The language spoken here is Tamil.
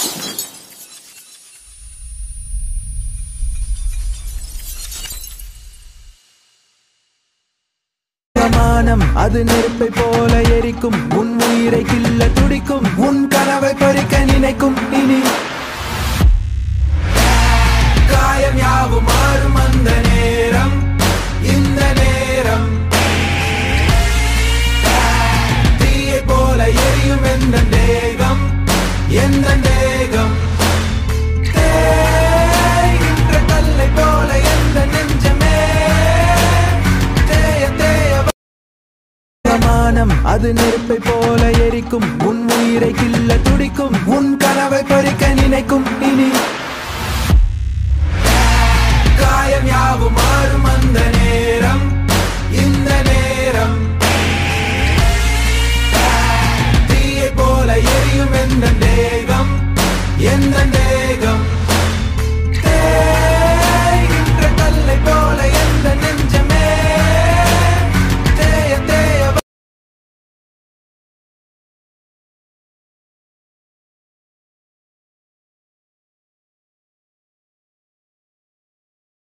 மானம் அது நெருப்பை போல எரிக்கும் உன் உயிரை கிள்ள துடிக்கும் உன் கனவை பறிக்க நினைக்கும் இனி காயம் யாவும் மாறும் அந்த நேரம் இந்த நேரம் தீயை போல எரியும் எந்த தேகம் எந்த தேகம் தேய்கின்ற கல்லை போல எந்த நெஞ்சமே மானம் அது நெருப்பை போல எரிக்கும் உன் உயிரை கிள்ள துடிக்கும் உன் கனவை பறிக்க நினைக்கும்